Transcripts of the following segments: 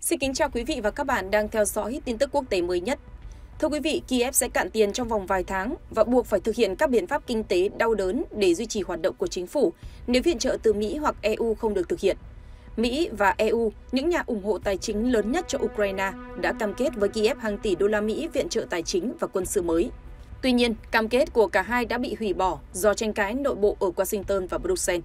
Xin kính chào quý vị và các bạn đang theo dõi tin tức quốc tế mới nhất. Thưa quý vị, Kiev sẽ cạn tiền trong vòng vài tháng và buộc phải thực hiện các biện pháp kinh tế đau đớn để duy trì hoạt động của chính phủ nếu viện trợ từ Mỹ hoặc EU không được thực hiện. Mỹ và EU, những nhà ủng hộ tài chính lớn nhất cho Ukraine, đã cam kết với Kiev hàng tỷ đô la Mỹ viện trợ tài chính và quân sự mới. Tuy nhiên, cam kết của cả hai đã bị hủy bỏ do tranh cãi nội bộ ở Washington và Bruxelles.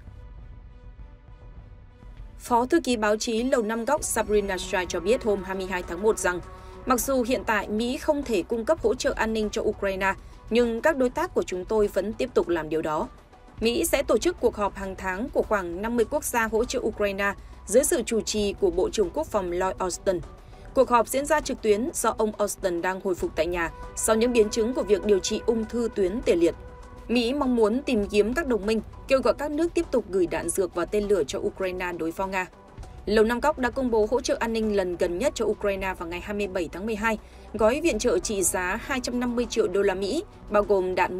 Phó thư ký báo chí Lầu Năm Góc Sabrina Shy cho biết hôm 22 tháng 1 rằng, mặc dù hiện tại Mỹ không thể cung cấp hỗ trợ an ninh cho Ukraine, nhưng các đối tác của chúng tôi vẫn tiếp tục làm điều đó. Mỹ sẽ tổ chức cuộc họp hàng tháng của khoảng 50 quốc gia hỗ trợ Ukraine dưới sự chủ trì của Bộ trưởng Quốc phòng Lloyd Austin. Cuộc họp diễn ra trực tuyến do ông Austin đang hồi phục tại nhà sau những biến chứng của việc điều trị ung thư tuyến tiền liệt. Mỹ mong muốn tìm kiếm các đồng minh, kêu gọi các nước tiếp tục gửi đạn dược và tên lửa cho Ukraine đối phó Nga. Lầu Năm Góc đã công bố hỗ trợ an ninh lần gần nhất cho Ukraine vào ngày 27 tháng 12, gói viện trợ trị giá 250 triệu đô la Mỹ, bao gồm đạn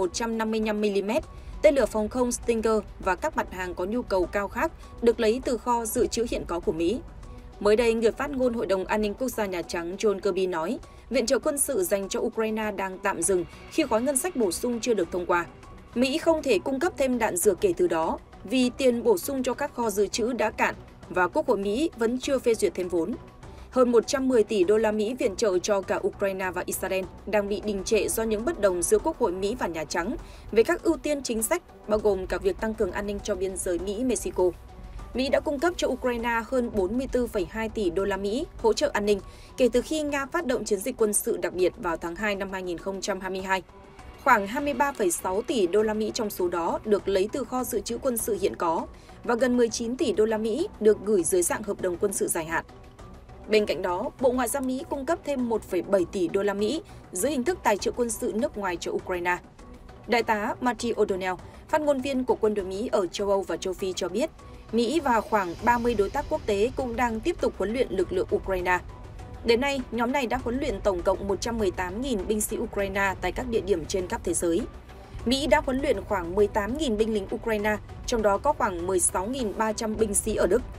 155mm, tên lửa phòng không Stinger và các mặt hàng có nhu cầu cao khác được lấy từ kho dự trữ hiện có của Mỹ. Mới đây, người phát ngôn Hội đồng An ninh Quốc gia Nhà Trắng John Kirby nói, viện trợ quân sự dành cho Ukraine đang tạm dừng khi gói ngân sách bổ sung chưa được thông qua. Mỹ không thể cung cấp thêm đạn dược kể từ đó vì tiền bổ sung cho các kho dự trữ đã cạn và Quốc hội Mỹ vẫn chưa phê duyệt thêm vốn. Hơn 110 tỷ đô la Mỹ viện trợ cho cả Ukraine và Israel đang bị đình trệ do những bất đồng giữa Quốc hội Mỹ và Nhà Trắng về các ưu tiên chính sách, bao gồm cả việc tăng cường an ninh cho biên giới Mỹ-Mexico. Mỹ đã cung cấp cho Ukraine hơn 44,2 tỷ đô la Mỹ hỗ trợ an ninh kể từ khi Nga phát động chiến dịch quân sự đặc biệt vào tháng 2 năm 2022. Khoảng 23,6 tỷ đô la Mỹ trong số đó được lấy từ kho dự trữ quân sự hiện có và gần 19 tỷ đô la Mỹ được gửi dưới dạng hợp đồng quân sự dài hạn. Bên cạnh đó, Bộ Ngoại giao Mỹ cung cấp thêm 1,7 tỷ đô la Mỹ dưới hình thức tài trợ quân sự nước ngoài cho Ukraine. Đại tá Matthew O'Donnell, phát ngôn viên của quân đội Mỹ ở châu Âu và châu Phi cho biết, Mỹ và khoảng 30 đối tác quốc tế cũng đang tiếp tục huấn luyện lực lượng Ukraine. Đến nay, nhóm này đã huấn luyện tổng cộng 118.000 binh sĩ Ukraine tại các địa điểm trên khắp thế giới. Mỹ đã huấn luyện khoảng 18.000 binh lính Ukraine, trong đó có khoảng 16.300 binh sĩ ở Đức.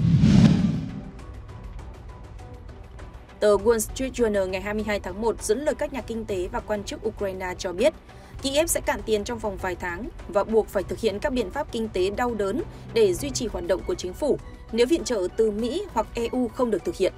Tờ Wall Street Journal ngày 22 tháng 1 dẫn lời các nhà kinh tế và quan chức Ukraine cho biết, Kiev sẽ cạn tiền trong vòng vài tháng và buộc phải thực hiện các biện pháp kinh tế đau đớn để duy trì hoạt động của chính phủ nếu viện trợ từ Mỹ hoặc EU không được thực hiện.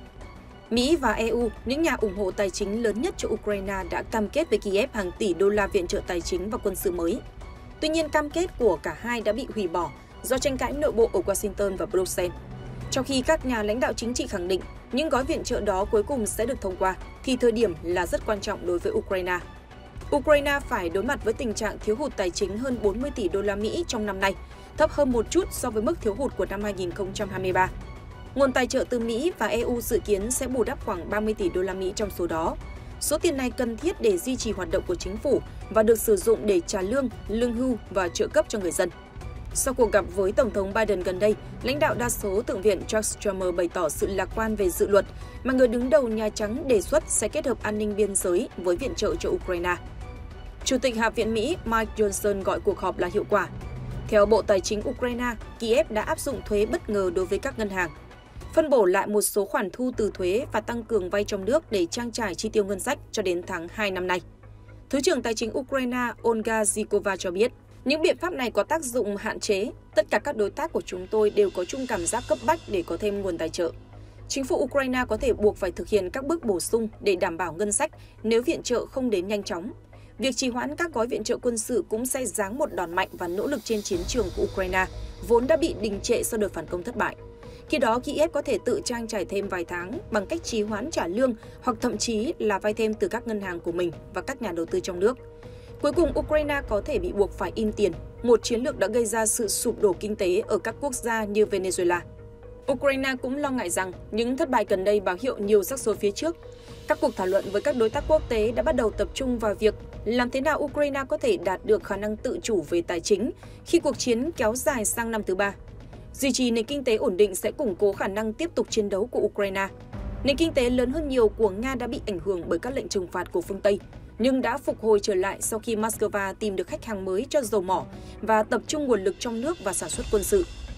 Mỹ và EU, những nhà ủng hộ tài chính lớn nhất cho Ukraine, đã cam kết với Kiev hàng tỷ đô la viện trợ tài chính và quân sự mới. Tuy nhiên, cam kết của cả hai đã bị hủy bỏ do tranh cãi nội bộ ở Washington và Bruxelles. Trong khi các nhà lãnh đạo chính trị khẳng định những gói viện trợ đó cuối cùng sẽ được thông qua, thì thời điểm là rất quan trọng đối với Ukraine. Ukraine phải đối mặt với tình trạng thiếu hụt tài chính hơn 40 tỷ đô la Mỹ trong năm nay, thấp hơn một chút so với mức thiếu hụt của năm 2023. Nguồn tài trợ từ Mỹ và EU dự kiến sẽ bù đắp khoảng 30 tỷ đô la Mỹ trong số đó. Số tiền này cần thiết để duy trì hoạt động của chính phủ và được sử dụng để trả lương, lương hưu và trợ cấp cho người dân. Sau cuộc gặp với Tổng thống Biden gần đây, lãnh đạo đa số Thượng viện Chuck Schumer bày tỏ sự lạc quan về dự luật mà người đứng đầu Nhà Trắng đề xuất sẽ kết hợp an ninh biên giới với viện trợ cho Ukraine. Chủ tịch Hạ viện Mỹ Mike Johnson gọi cuộc họp là hiệu quả. Theo Bộ Tài chính Ukraine, Kiev đã áp dụng thuế bất ngờ đối với các ngân hàng, phân bổ lại một số khoản thu từ thuế và tăng cường vay trong nước để trang trải chi tiêu ngân sách cho đến tháng 2 năm nay. Thứ trưởng Tài chính Ukraine Olga Zykova cho biết, những biện pháp này có tác dụng hạn chế. Tất cả các đối tác của chúng tôi đều có chung cảm giác cấp bách để có thêm nguồn tài trợ. Chính phủ Ukraine có thể buộc phải thực hiện các bước bổ sung để đảm bảo ngân sách nếu viện trợ không đến nhanh chóng. Việc trì hoãn các gói viện trợ quân sự cũng sẽ giáng một đòn mạnh vào nỗ lực trên chiến trường của Ukraine, vốn đã bị đình trệ sau đợt phản công thất bại. Khi đó, Kiev có thể tự trang trải thêm vài tháng bằng cách trì hoãn trả lương hoặc thậm chí là vay thêm từ các ngân hàng của mình và các nhà đầu tư trong nước. Cuối cùng, Ukraine có thể bị buộc phải in tiền, một chiến lược đã gây ra sự sụp đổ kinh tế ở các quốc gia như Venezuela. Ukraine cũng lo ngại rằng những thất bại gần đây báo hiệu nhiều rắc rối phía trước. Các cuộc thảo luận với các đối tác quốc tế đã bắt đầu tập trung vào việc làm thế nào Ukraine có thể đạt được khả năng tự chủ về tài chính khi cuộc chiến kéo dài sang năm thứ ba. Duy trì nền kinh tế ổn định sẽ củng cố khả năng tiếp tục chiến đấu của Ukraine. Nền kinh tế lớn hơn nhiều của Nga đã bị ảnh hưởng bởi các lệnh trừng phạt của phương Tây, nhưng đã phục hồi trở lại sau khi Moscow tìm được khách hàng mới cho dầu mỏ và tập trung nguồn lực trong nước và sản xuất quân sự.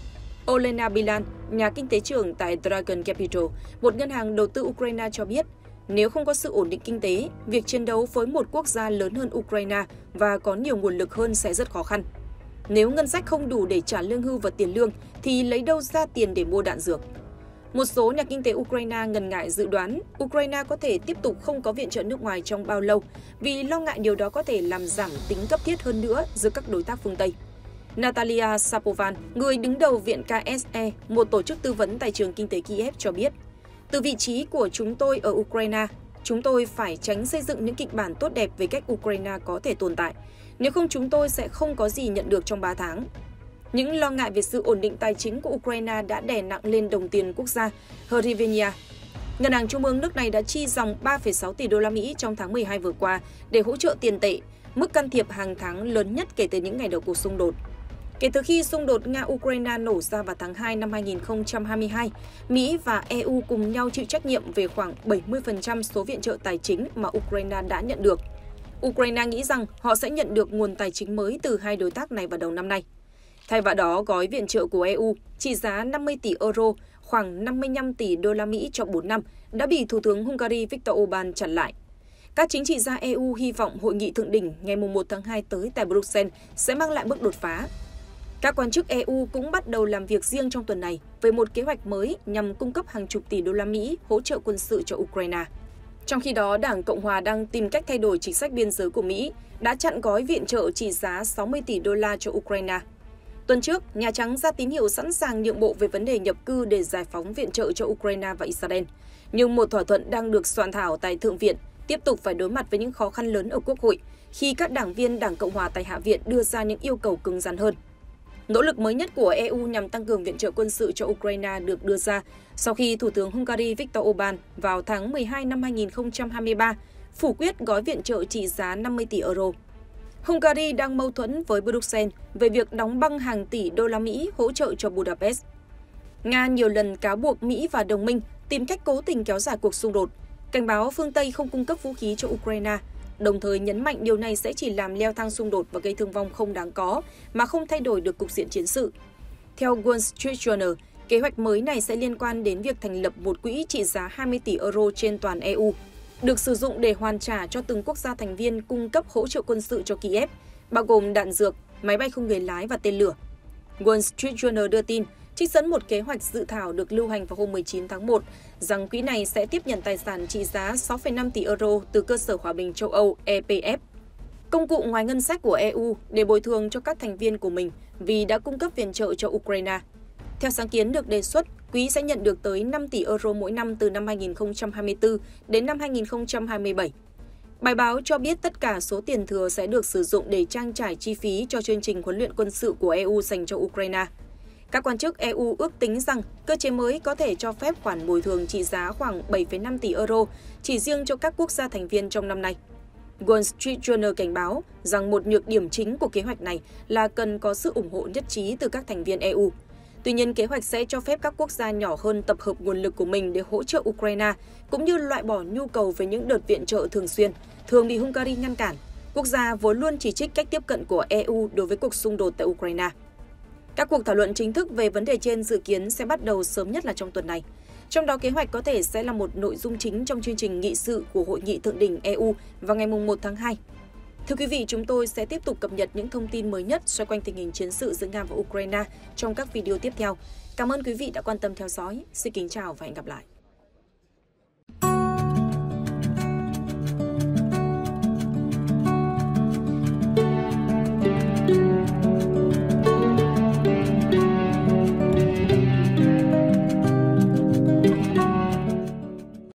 Olena Bilan, nhà kinh tế trưởng tại Dragon Capital, một ngân hàng đầu tư Ukraine cho biết, nếu không có sự ổn định kinh tế, việc chiến đấu với một quốc gia lớn hơn Ukraine và có nhiều nguồn lực hơn sẽ rất khó khăn. Nếu ngân sách không đủ để trả lương hưu và tiền lương, thì lấy đâu ra tiền để mua đạn dược? Một số nhà kinh tế Ukraine ngần ngại dự đoán Ukraine có thể tiếp tục không có viện trợ nước ngoài trong bao lâu vì lo ngại điều đó có thể làm giảm tính cấp thiết hơn nữa giữa các đối tác phương Tây. Natalia Sapovan, người đứng đầu Viện KSE, một tổ chức tư vấn tại trường kinh tế Kiev cho biết, từ vị trí của chúng tôi ở Ukraine, chúng tôi phải tránh xây dựng những kịch bản tốt đẹp về cách Ukraine có thể tồn tại. Nếu không chúng tôi sẽ không có gì nhận được trong 3 tháng. Những lo ngại về sự ổn định tài chính của Ukraine đã đè nặng lên đồng tiền quốc gia Hryvnia. Ngân hàng trung ương nước này đã chi dòng 3,6 tỷ đô la Mỹ trong tháng 12 vừa qua để hỗ trợ tiền tệ, mức can thiệp hàng tháng lớn nhất kể từ những ngày đầu cuộc xung đột. Kể từ khi xung đột Nga-Ukraine nổ ra vào tháng 2 năm 2022, Mỹ và EU cùng nhau chịu trách nhiệm về khoảng 70% số viện trợ tài chính mà Ukraine đã nhận được. Ukraine nghĩ rằng họ sẽ nhận được nguồn tài chính mới từ hai đối tác này vào đầu năm nay. Thay vào đó, gói viện trợ của EU trị giá 50 tỷ euro, khoảng 55 tỷ đô la Mỹ trong 4 năm, đã bị Thủ tướng Hungary Viktor Orbán chặn lại. Các chính trị gia EU hy vọng hội nghị thượng đỉnh ngày 1 tháng 2 tới tại Bruxelles sẽ mang lại bước đột phá. Các quan chức EU cũng bắt đầu làm việc riêng trong tuần này với một kế hoạch mới nhằm cung cấp hàng chục tỷ đô la Mỹ hỗ trợ quân sự cho Ukraine. Trong khi đó, Đảng Cộng hòa đang tìm cách thay đổi chính sách biên giới của Mỹ, đã chặn gói viện trợ trị giá 60 tỷ đô la cho Ukraine. Tuần trước, Nhà Trắng ra tín hiệu sẵn sàng nhượng bộ về vấn đề nhập cư để giải phóng viện trợ cho Ukraine và Israel. Nhưng một thỏa thuận đang được soạn thảo tại Thượng viện tiếp tục phải đối mặt với những khó khăn lớn ở Quốc hội khi các đảng viên Đảng Cộng hòa tại Hạ viện đưa ra những yêu cầu cứng rắn hơn. Nỗ lực mới nhất của EU nhằm tăng cường viện trợ quân sự cho Ukraine được đưa ra sau khi Thủ tướng Hungary Viktor Orbán vào tháng 12 năm 2023 phủ quyết gói viện trợ trị giá 50 tỷ euro. Hungary đang mâu thuẫn với Bruxelles về việc đóng băng hàng tỷ đô la Mỹ hỗ trợ cho Budapest. Nga nhiều lần cáo buộc Mỹ và đồng minh tìm cách cố tình kéo dài cuộc xung đột, cảnh báo phương Tây không cung cấp vũ khí cho Ukraine, đồng thời nhấn mạnh điều này sẽ chỉ làm leo thang xung đột và gây thương vong không đáng có mà không thay đổi được cục diện chiến sự. Theo Wall Street Journal, kế hoạch mới này sẽ liên quan đến việc thành lập một quỹ trị giá 20 tỷ euro trên toàn EU, được sử dụng để hoàn trả cho từng quốc gia thành viên cung cấp hỗ trợ quân sự cho Kiev, bao gồm đạn dược, máy bay không người lái và tên lửa. Wall Street Journal đưa tin, trích dẫn một kế hoạch dự thảo được lưu hành vào hôm 19 tháng 1, rằng quỹ này sẽ tiếp nhận tài sản trị giá 6,5 tỷ euro từ cơ sở hòa bình châu Âu EPF, công cụ ngoài ngân sách của EU để bồi thường cho các thành viên của mình vì đã cung cấp viện trợ cho Ukraine. Theo sáng kiến được đề xuất, quỹ sẽ nhận được tới 5 tỷ euro mỗi năm từ năm 2024 đến năm 2027. Bài báo cho biết tất cả số tiền thừa sẽ được sử dụng để trang trải chi phí cho chương trình huấn luyện quân sự của EU dành cho Ukraine. Các quan chức EU ước tính rằng cơ chế mới có thể cho phép khoản bồi thường trị giá khoảng 7,5 tỷ euro chỉ riêng cho các quốc gia thành viên trong năm nay. Wall Street Journal cảnh báo rằng một nhược điểm chính của kế hoạch này là cần có sự ủng hộ nhất trí từ các thành viên EU. Tuy nhiên, kế hoạch sẽ cho phép các quốc gia nhỏ hơn tập hợp nguồn lực của mình để hỗ trợ Ukraine, cũng như loại bỏ nhu cầu về những đợt viện trợ thường xuyên, thường bị Hungary ngăn cản, quốc gia vốn luôn chỉ trích cách tiếp cận của EU đối với cuộc xung đột tại Ukraine. Các cuộc thảo luận chính thức về vấn đề trên dự kiến sẽ bắt đầu sớm nhất là trong tuần này. Trong đó kế hoạch có thể sẽ là một nội dung chính trong chương trình nghị sự của Hội nghị Thượng đỉnh EU vào ngày 1 tháng 2. Thưa quý vị, chúng tôi sẽ tiếp tục cập nhật những thông tin mới nhất xoay quanh tình hình chiến sự giữa Nga và Ukraine trong các video tiếp theo. Cảm ơn quý vị đã quan tâm theo dõi. Xin kính chào và hẹn gặp lại.